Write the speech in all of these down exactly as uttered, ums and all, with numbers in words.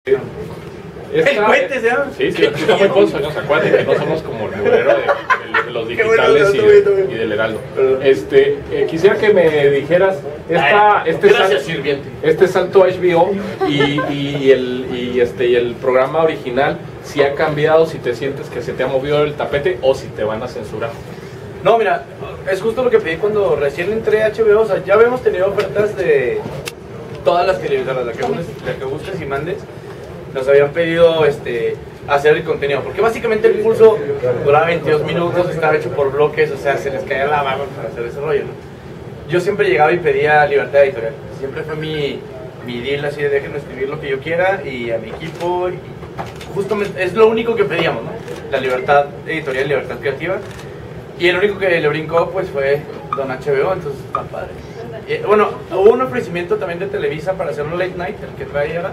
Esta, el cohete, ¿se llama? Sí, sí, aquí estamos todos años acuáticos, no somos como el mugrero de, de, de los digitales y, de, y del Heraldo. Este, eh, quisiera que me dijeras, esta, este, Gracias, sal, sirviente. este salto a H B O y, y, el, y, este, y el programa original, si ha cambiado, si te sientes que se te ha movido el tapete o si te van a censurar. No, mira, es justo lo que pedí cuando recién entré a H B O, o sea, ya habíamos tenido ofertas de todas las televisoras, la que gustes, la que gustes y mandes. Nos habían pedido este, hacer el contenido, porque básicamente el Pulso duraba veintidós minutos, estaba hecho por bloques, o sea, se les caía la baba para hacer ese rollo, ¿no? Yo siempre llegaba y pedía libertad editorial, siempre fue mi, mi deal así de déjenme escribir lo que yo quiera y a mi equipo, y justamente es lo único que pedíamos, ¿no? La libertad editorial, libertad creativa, y el único que le brincó pues fue Don H B O, entonces está padre. Y, bueno, hubo un ofrecimiento también de Televisa para hacer un late night, el que trae ahora.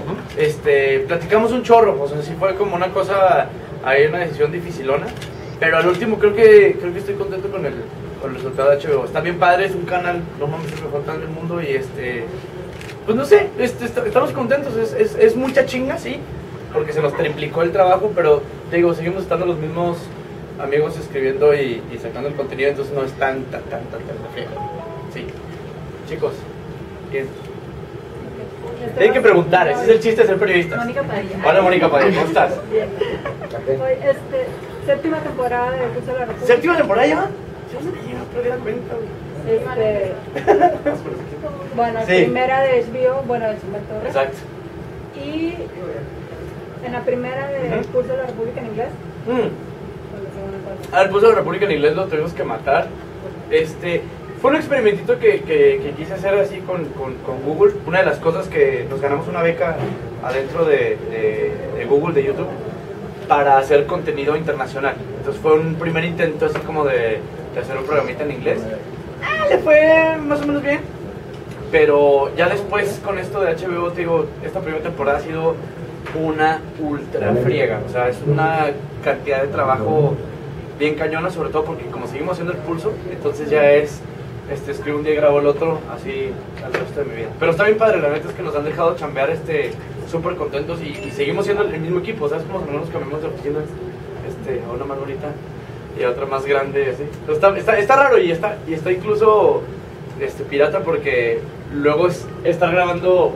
Este, platicamos un chorro, o sea, sí fue como una cosa, hay una decisión dificilona, pero al último creo que creo que estoy contento con el, con el resultado de H B O. Está bien padre, es un canal, no mames, es el mejor canal del mundo y este, pues no sé, este, est estamos contentos, es, es, es mucha chinga, sí, porque se nos triplicó el trabajo, pero te digo, seguimos estando los mismos amigos escribiendo y, y sacando el contenido, entonces no es tan, tan, tan, tan, tan feo. Sí, chicos, ¿quién? Tienen que preguntar, ese es el chiste de ser periodista. Mónica Padilla. Hola Mónica Padilla, ¿cómo estás? Bien. Hoy, este, séptima temporada de Pulso de la República. ¿Séptima temporada ya? Sí, no perdí la cuenta, Este, bueno, sí. Primera de H B O, bueno, de Chumel Torres. Exacto. Y en la primera de Uh-huh. Pulso de la República en inglés. Mm. o la segunda, ¿cuál? Al Pulso de la República en inglés lo tuvimos que matar. Este, fue un experimentito que, que, que quise hacer así con, con, con Google. Una de las cosas que nos ganamos una beca adentro de, de, de Google, de YouTube, para hacer contenido internacional. Entonces fue un primer intento así como de, de hacer un programita en inglés. Ah, le fue más o menos bien. Pero ya después con esto de H B O, te digo, esta primera temporada ha sido una ultra friega. O sea, es una cantidad de trabajo bien cañona, sobre todo porque como seguimos haciendo el Pulso, entonces ya es, este, escribo un día y grabo el otro, así al resto de mi vida. Pero está bien padre, la neta es que nos han dejado chambear este, súper contentos y, y seguimos siendo el mismo equipo, ¿sabes? Como nos cambiamos de oficina, este, a una más bonita y a otra más grande, así. Pero está, está, está raro y está, y está incluso este, pirata porque luego es estar grabando,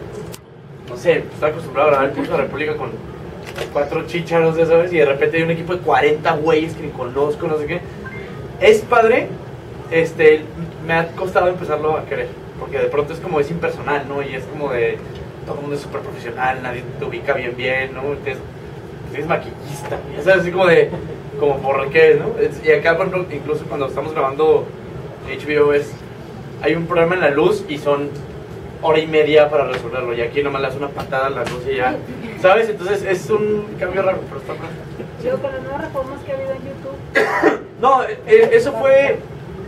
no sé, estoy acostumbrado a grabar el Pulso de la República con cuatro chícharos, ya sabes, y de repente hay un equipo de cuarenta güeyes que ni conozco, no sé qué. Es padre, este, me ha costado empezarlo a querer, porque de pronto es como, es impersonal, ¿no? Y es como de, todo el mundo es súper profesional, nadie te ubica bien bien, ¿no? Entonces, eres maquillista, ya sabes, así como de, como por qué, ¿no? Y acá, por ejemplo, incluso cuando estamos grabando H B O es, hay un problema en la luz y son hora y media para resolverlo, y aquí nomás le das una patada a la luz y ya, ¿sabes? Entonces es un cambio raro, pero está mal. Digo, con las nuevas reformas que ha habido en YouTube. No, eh, eso fue,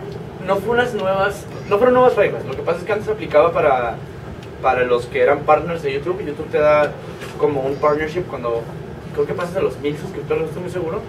no fue unas nuevas, no fueron nuevas reglas, lo que pasa es que antes aplicaba para, para los que eran partners de YouTube, y YouTube te da como un partnership cuando, creo que pasas a los mil suscriptores, no estoy muy seguro,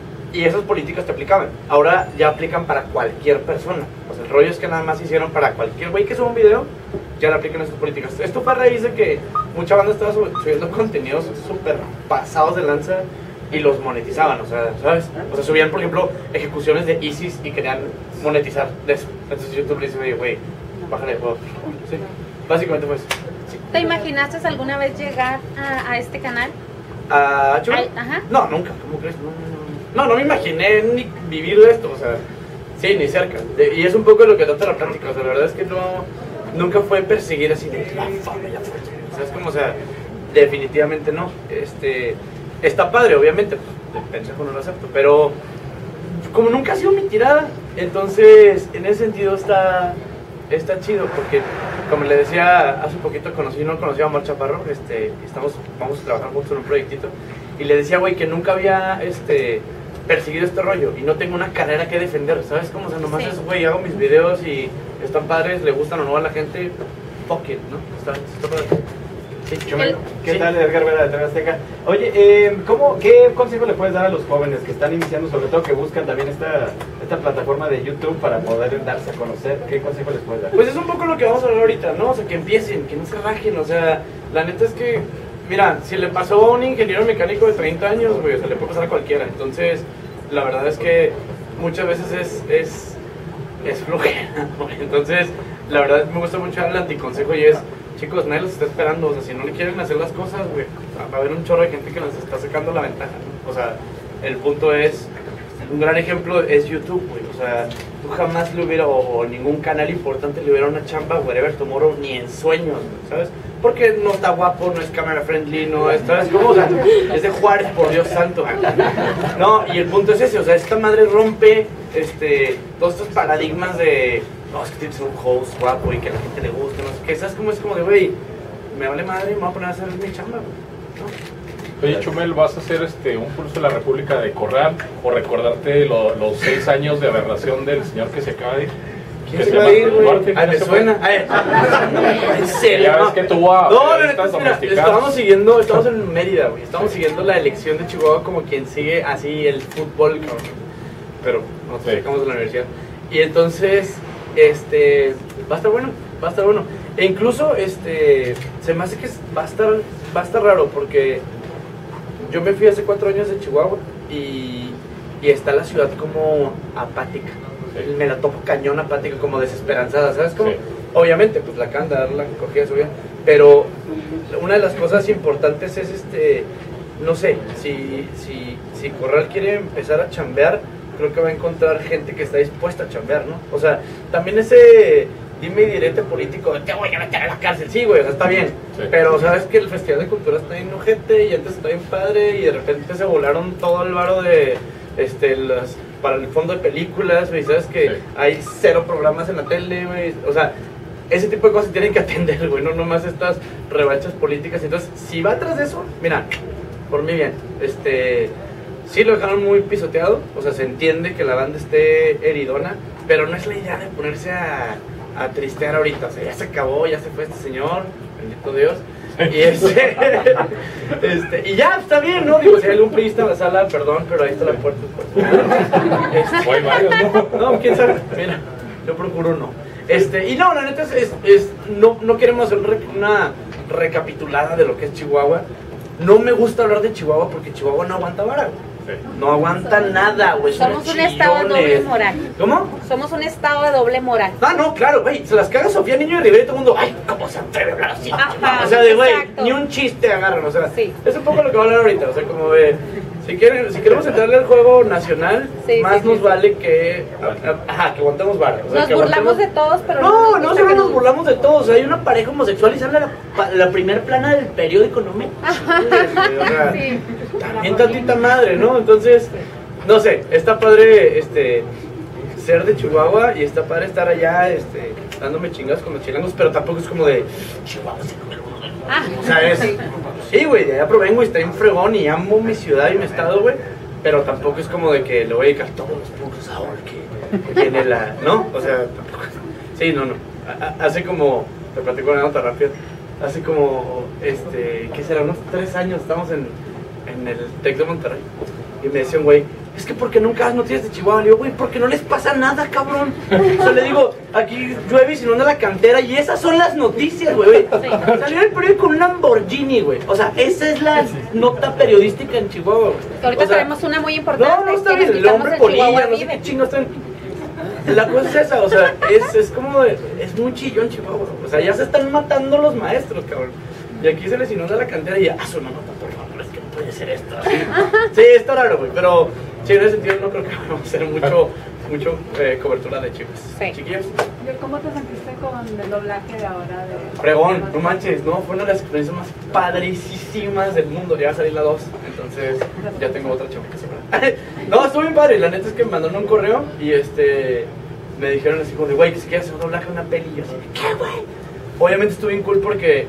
y esas políticas te aplicaban. Ahora ya aplican para cualquier persona. O sea, el rollo es que nada más hicieron para cualquier güey que suba un video, ya le aplican esas políticas. Esto fue a raíz de que mucha banda estaba subiendo contenidos súper pasados de lanza y los monetizaban, o sea, ¿sabes? O sea, subían, por ejemplo, ejecuciones de ISIS y querían monetizar de eso. Entonces YouTube le dice, oye, güey, bájale de juego. Sí, básicamente fue eso. Sí. ¿Te imaginaste alguna vez llegar a, a este canal? ¿A Chulo? Ay, ajá. No, nunca, ¿cómo crees? No, no, no. No, no me imaginé ni vivir de esto, o sea, sí, ni cerca. De, y es un poco lo que trata la plática, o sea, la verdad es que no, nunca fue perseguir así de la fama y la fortuna. O sea, es como, o sea, definitivamente no. Este, está padre, obviamente, pues, de pendejo no lo acepto, pero como nunca ha sido mi tirada, entonces, en ese sentido está, está chido, porque, como le decía, hace poquito conocí, no conocía a Omar Chaparro, este, y estamos, vamos a trabajar juntos en un proyectito, y le decía, güey, que nunca había, este, perseguido este rollo, y no tengo una carrera que defender, ¿sabes? Como, o sea, nomás Sí. es, güey, hago mis videos y están padres, le gustan o no a la gente, fuck it, ¿no? Está, está padre. Sí, Chumel. ¿Qué Sí. tal, Edgar Vera de T V Azteca? Oye, eh, ¿cómo, ¿qué consejo le puedes dar a los jóvenes que están iniciando, sobre todo que buscan también esta, esta plataforma de YouTube para poder darse a conocer? ¿Qué consejo les puedes dar? Pues es un poco lo que vamos a hablar ahorita, ¿no? O sea, que empiecen, que no se rajen, o sea, la neta es que mira, si le pasó a un ingeniero mecánico de treinta años, güey, o sea, le puede pasar a cualquiera. Entonces, la verdad es que muchas veces es, es, es flojera, güey. Entonces, la verdad me gusta mucho dar el anticonsejo y es, chicos, nadie los está esperando. O sea, si no le quieren hacer las cosas, güey, va a haber un chorro de gente que les está sacando la ventaja, ¿no? O sea, el punto es, un gran ejemplo es YouTube, güey. O sea, tú jamás le hubiera, o, o ningún canal importante le hubiera una chamba, wherever tomorrow, ni en sueños, ¿sabes? Porque no está guapo, no es camera friendly, no es, ¿sabes cómo? O sea, es de Juárez, por Dios santo. No, y el punto es ese, o sea, esta madre rompe este, todos estos paradigmas de, no, es que tienes que ser un host guapo y que a la gente le guste, no sé qué, ¿sabes cómo? Es como de, güey, me vale madre y me voy a poner a hacer mi chamba, güey, ¿no? Oye, Chumel, ¿vas a hacer este un pulso de la República de Corral o recordarte lo, los seis años de aberración del señor que se acaba de ir? ¿Quién se va a ir, güey? Ah, me suena. Ay, en serio. Ya ves que tuvo a no, no, mira, estábamos siguiendo, estamos en Mérida, güey. Estamos sí. siguiendo la elección de Chihuahua como quien sigue así el fútbol, cabrón. Pero nosotros sí. Estamos en la universidad. Y entonces, este, va a estar bueno, va a estar bueno. E incluso, este, se me hace que va a estar, va a estar raro porque yo me fui hace cuatro años de Chihuahua y, y está la ciudad como apática. Sí. Me la topo cañón apática, como desesperanzada, ¿sabes cómo? Sí. Obviamente, pues la acaban de dar la cogida su vida, pero una de las cosas importantes es, este, no sé, si, si, si Corral quiere empezar a chambear, creo que va a encontrar gente que está dispuesta a chambear, ¿no? O sea, también ese dime y direte político, te voy a meter a la cárcel, sí, güey, o sea, está bien, sí. Pero sabes que el Festival de Cultura está bien ojete y antes está bien padre y de repente se volaron todo el varo de, este, las... para el fondo de películas, güey, sabes que sí. Hay cero programas en la tele, güey, o sea, ese tipo de cosas tienen que atender, güey, no nomás estas revanchas políticas. Entonces, si va atrás de eso, mira, por mí bien, este, sí lo dejaron muy pisoteado, o sea, se entiende que la banda esté heridona, pero no es la idea de ponerse a, a tristear ahorita, o sea, ya se acabó, ya se fue este señor, bendito Dios. Y este, este, y ya, está bien, ¿no? Digo, si hay algún priista en la sala, perdón, pero ahí está la puerta. Este, hay varios, ¿no? No, quién sabe, mira, yo procuro no. Este, y no, la neta es, es, es no, no queremos hacer una recapitulada de lo que es Chihuahua. No me gusta hablar de Chihuahua porque Chihuahua no aguanta vara, güey. Sí. No aguanta nada, güey. Somos un estado de doble moral. ¿Cómo? Somos un estado de doble moral. Ah, no, claro, güey. Se las caga Sofía Niño de Rivera y todo el mundo, ay, ¿cómo se atreve a hablar así? Ajá, o sea, de güey, ni un chiste agarran, o sea, sí. Es un poco lo que va a hablar ahorita, o sea, como de, si quieren, si queremos entrarle al juego nacional, sí, más sí, nos sí. vale que, ajá, que aguantemos vara. O sea, nos que burlamos aguantemos... de todos, pero no, no, no sé que nos burlamos de todos. O sea, hay una pareja homosexual y sale la, la primer plana del periódico, ¿no me? Ajá. O sea, sí. También tantita madre, ¿no? Entonces, no sé, está padre, este, ser de Chihuahua y está padre estar allá, este, dándome chingados con los chilangos, pero tampoco es como de Chihuahua se come el mundo. Ah, o sea, es, sí, güey, de allá provengo y está en fregón y amo mi ciudad y mi estado, güey, pero tampoco es como de que le voy a dedicar todos los puntos a Or que tiene la, ¿no? O sea, tampoco, sí, no, no, hace como, te platico una nota rápida, hace como, este, ¿qué será? Unos tres años estamos en, en el Tec de Monterrey y me decían, güey, es que porque nunca das noticias de Chihuahua. Le digo, güey, porque no les pasa nada, cabrón. O sea, le digo, aquí llueve y se inunda la cantera y esas son las noticias, güey. Sí. Salió el periódico con un Lamborghini, güey. O sea, esa es la nota periodística en Chihuahua, güey. Ahorita o sea, tenemos una muy importante. No, no está bien, el hombre polilla, no sé qué chingo está en... La cosa es esa, o sea, es, es como, de, es muy chillón Chihuahua. O sea, ya se están matando los maestros, cabrón. Y aquí se les inunda la cantera y ya, haz una nota, por favor, es que no puede ser esto. Sí, está raro, güey, pero sí, en ese sentido no creo que vamos a hacer mucho, mucho eh, cobertura de chicos. Sí. Chiquillos. ¿Cómo te sentiste con el doblaje de ahora? De... Fregón, no manches, no, fue una de las experiencias más padricísimas del mundo. Ya va a salir la dos, entonces ya tengo otra chava que se No, estuvo bien padre, la neta es que me mandaron un correo y este me dijeron así como de, güey, que si quieres hacer un doblaje de una peli. Y yo así, ¿qué, güey? Obviamente estuve bien cool porque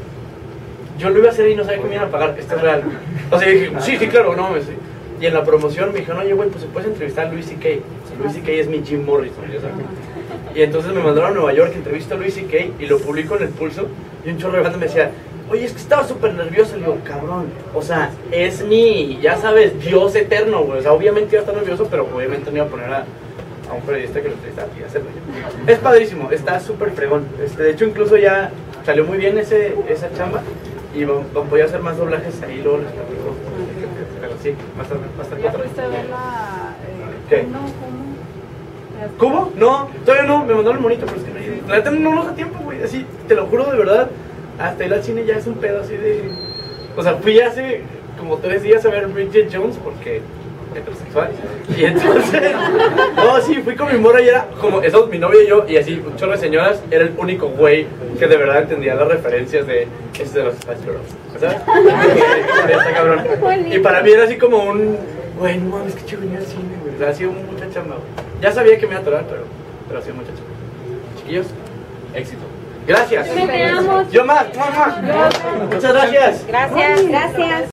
yo lo iba a hacer y no sabía que me iban a pagar, esto es real. O sea, dije, sí, sí, claro, no, sí. Y en la promoción me dijeron, oye, güey, pues se puedes entrevistar a Louis C K. O sea, Louis C K es mi Jim Morrison, ya sabes. Y entonces me mandaron a Nueva York, entrevisto a Louis C K y lo publico en El Pulso. Y un chorro de banda me decía, oye, es que estaba súper nervioso. Y le digo, cabrón, o sea, es mi, ya sabes, Dios eterno, güey. O sea, obviamente iba a estar nervioso, pero obviamente no iba a poner a, a un periodista que lo entrevistara y hacerlo yo. Es padrísimo, está súper fregón. Este, de hecho, incluso ya salió muy bien ese, esa chamba. Y va- va- voy a hacer más doblajes ahí, luego les platico. Pero sí, va a estar, va a estar ¿Ya padre. fuiste a ver la... Eh, ¿Qué? No, ¿cómo? ¿Cubo? No, todavía no, me mandaron el monito, pero es que no, la neta no nos da tiempo, güey, así, te lo juro de verdad, hasta ir al cine ya es un pedo así de... O sea, fui hace como tres días a ver Bridget Jones porque heterosexual, y entonces, no, sí, fui con mi morra y era como, eso, mi novia y yo, y así, un chorro de señoras, era el único güey que de verdad entendía las referencias de, este de los Spice Girls, ¿sabes? Está cabrón. Y para mí era así como un, güey, no mames, que chido venir al cine, güey, o sea, ha sido mucha chamba, güey. Ya sabía que me iba a atorar, pero, pero ha sido mucha chamba. Chiquillos, éxito. Gracias. Te amo. Yo más, mamá. Muchas gracias. Gracias. Gracias.